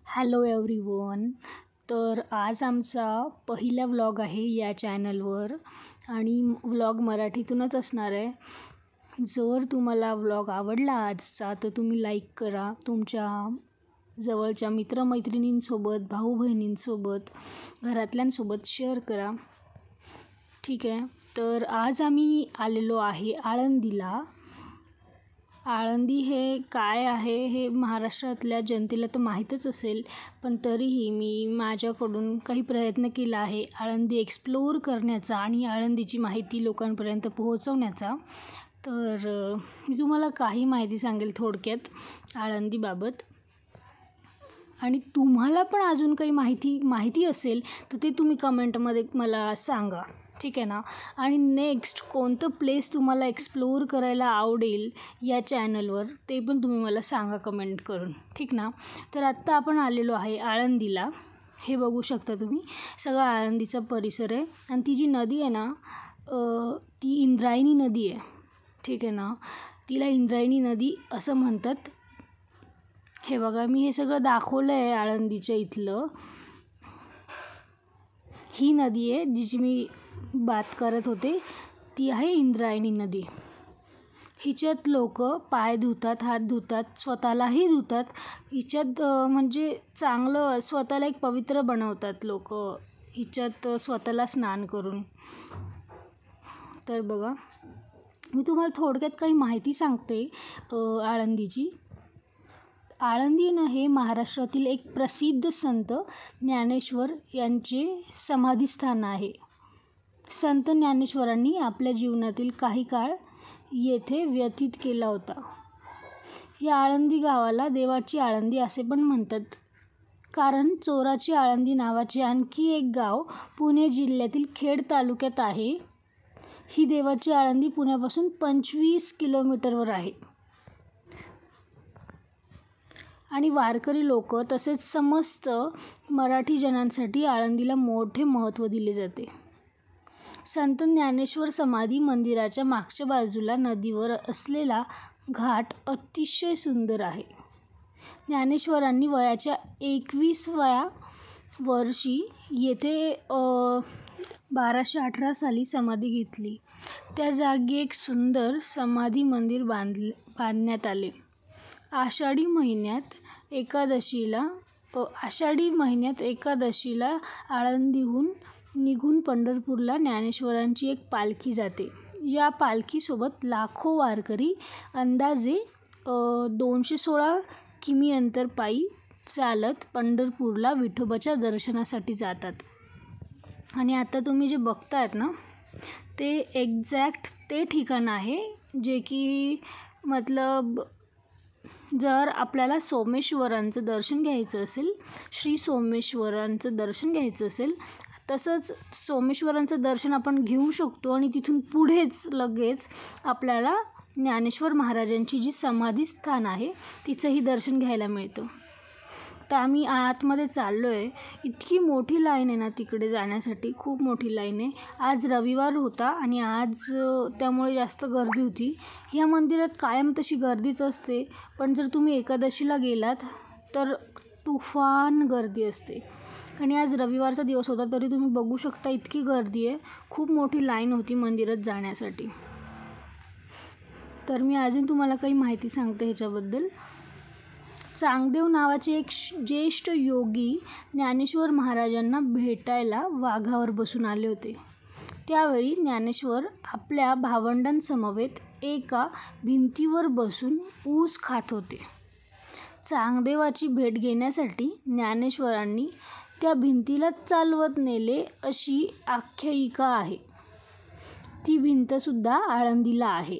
Hello everyone. तर आज आमचा पहिला व्लॉग आहे या चॅनलवर आणि व्लॉग मराठीतूनच असणार आहे. जर तुम्हाला व्लॉग आवडला आजचा तर तुम्ही लाईक करा, तुमच्या जवळच्या मित्रमैत्रिणींसोबत, भाऊ बहिणींसोबत, घरातल्यांसोबत शेअर करा. ठीक आहे. तर आज आम्ही आलेलो आहे आळंदीला. आळंदी हे काय आहे हे महाराष्ट्रातल्या जनतेला तर माहीतच असेल, पण तरीही मी माझ्याकडून काही प्रयत्न केला आहे आळंदी एक्सप्लोअर करण्याचा आणि आळंदीची माहिती लोकांपर्यंत पोहोचवण्याचा. तर मी तुम्हाला काही माहिती सांगेल थोडक्यात आळंदीबाबत. आणि तुम्हाला पण अजून काही माहिती असेल तर ते तुम्ही कमेंटमध्ये मला सांगा, ठीक आहे ना. आणि नेक्स्ट कोणतं प्लेस तुम्हाला एक्सप्लोअर करायला आवडेल या चॅनलवर ते पण तुम्ही मला सांगा कमेंट करून, ठीक ना. तर आत्ता आपण आलेलो आहे आळंदीला. हे बघू शकता तुम्ही, सगळं आळंदीचा परिसर आहे. आणि ती जी नदी आहे ना, ती इंद्रायणी नदी आहे, ठीक आहे ना. तिला इंद्रायणी नदी असं म्हणतात. हे बघा, मी हे सगळं दाखवलं आहे आळंदीच्या इथलं. ही नदी आहे जिची मी बात करत होते, ती आहे इंद्रायणी नदी. हिच्यात लोक पाय धुतात, हात धुतात, स्वतःलाही धुतात. हिच्यात म्हणजे चांगलं स्वतःला एक पवित्र बनवतात लोक हिच्यात स्वतःला स्नान करून. तर बघा, मी तुम्हाला थोडक्यात काही माहिती सांगते आळंदीची. आळंदी हे महाराष्ट्रातील एक प्रसिद्ध संत ज्ञानेश्वर यांचे समाधीस्थान आहे. संत ज्ञानेश्वरांनी आपल्या जीवनातील काही काळ येथे व्यतीत केला होता. या आळंदी गावाला देवाची आळंदी असे पण म्हणतात, कारण चोराची आळंदी नावाचे आणखी एक गाव पुणे जिल्ह्यातील खेड तालुक्यात आहे. ही देवाची आळंदी पुण्यापासून 25 किलोमीटरवर आहे. आणि वारकरी लोक तसेच समस्त मराठी जनांसाठी आळंदीला मोठे महत्त्व दिले जाते. संत ज्ञानेश्वर समाधी मंदिराच्या मागच्या बाजूला नदीवर असलेला घाट अतिशय सुंदर आहे. ज्ञानेश्वरांनी वयाच्या 21व्या वर्षी येथे 1218 साली समाधी घेतली. त्या जागी एक सुंदर समाधी मंदिर बांधण्यात आले. आषाढी महिन्यात एकादशीला आळंदीहून निघून पंढरपूरला ज्ञानेश्वरांची एक पालखी जाते. या पालखीसोबत लाखो वारकरी अंदाजे 216 किमी अंतर पायी चालत पंढरपूरला विठोबाच्या दर्शनासाठी जातात. आणि आता तुम्ही जे बघतायत ना, ते एक्झॅक्ट ते ठिकाण आहे जे की मतलब जर आपल्याला सोमेश्वरांचं दर्शन घ्यायचं असेल, श्री सोमेश्वरांचं दर्शन घ्यायचं असेल, तसंच सोमेश्वरांचं दर्शन आपण घेऊ शकतो आणि तिथून पुढेच लगेच आपल्याला ज्ञानेश्वर महाराजांची जी समाधीस्थान आहे तिचंही दर्शन घ्यायला मिळतं. तर आम्ही आतमध्ये चाललो आहे. इतकी मोठी लाईन आहे ना तिकडे जाण्यासाठी, खूप मोठी लाईन आहे. आज रविवार होता आणि आज त्यामुळे जास्त गर्दी होती. ह्या मंदिरात कायम तशी गर्दीच असते, पण जर तुम्ही एकादशीला गेलात तर तुफान गर्दी असते. आणि आज रविवारचा दिवस होता तरी तुम्ही बघू शकता इतकी गर्दी आहे. खूप मोठी लाईन होती मंदिरात जाण्यासाठी. तर मी अजून तुम्हाला काही माहिती सांगते ह्याच्याबद्दल. चांगदेव नावाचे एक ज्येष्ठ योगी ज्ञानेश्वर महाराजांना भेटायला वाघावर बसून आले होते. त्यावेळी ज्ञानेश्वर आपल्या भावंडांसमवेत एका भिंतीवर बसून ऊस खात होते. चांगदेवाची भेट घेण्यासाठी ज्ञानेश्वरांनी त्या भिंतीला चालवत नेले अशी आख्यायिका आहे. ती भिंतसुद्धा आळंदीला आहे.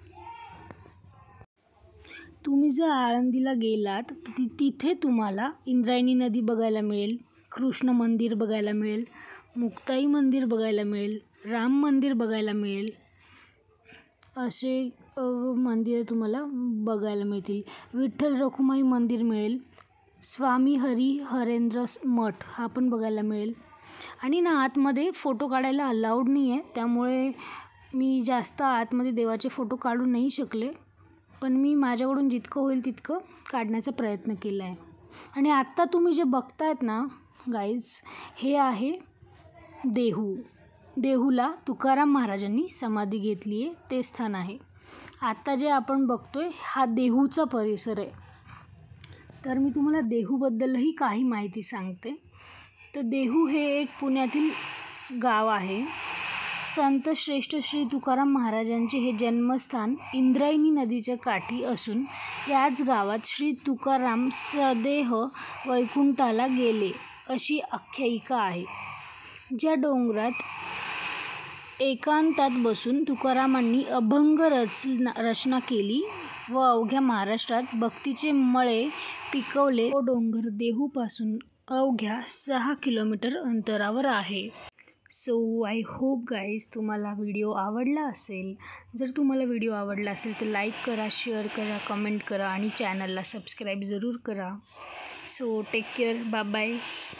तुम्ही जर आळंदीला गेलात तिथे तुम्हाला इंद्रायणी नदी बघायला मिळेल, कृष्ण मंदिर बघायला मिळेल, मुक्ताई मंदिर बघायला मिळेल, राम मंदिर बघायला मिळेल. असे मंदिरं तुम्हाला बघायला मिळतील. विठ्ठल रखुमाई मंदिर मिळेल. स्वामी हरेंद्र मठ हा पण बघायला मिळेल. आणि ना आतमध्ये फोटो काढायला अलाउड नाही आहे, त्यामुळे मी जास्त आतमध्ये देवाचे फोटो काढू नाही शकले, पण मी माझ्याकडून जितकं होईल तितकं काढण्याचा प्रयत्न केला आहे. आणि आत्ता तुम्ही जे बघतायत ना गाईज, हे आहे देहू. देहूला तुकाराम महाराजांनी समाधी घेतली आहे, ते स्थान आहे. आत्ता जे आपण बघतोय हा देहूचा परिसर आहे. तर मी तुम्हाला देहूबद्दलही काही माहिती सांगते. तर देहू हे एक पुण्यातील गाव आहे. संत श्रेष्ठ श्री तुकाराम महाराजांचे हे जन्मस्थान इंद्रायणी नदीच्या काठी असून याच गावात श्री तुकाराम सदेह वैकुंठाला गेले अशी आख्यायिका आहे. ज्या डोंगरात एकांतात बसून तुकारामांनी अभंग रचना केली व अवघ्या महाराष्ट्रात भक्तीचे मळे पिकवले. तो डोंगर देहूपासून अवघ्या 6 किलोमीटर अंतरावर आहे. सो आय होप गाईज तुम्हाला व्हिडिओ आवडला असेल. जर तुम्हाला व्हिडिओ आवडला असेल तर लाईक करा, शेअर करा, कमेंट करा आणि चॅनलला सबस्क्राईब जरूर करा. So take care, bye bye.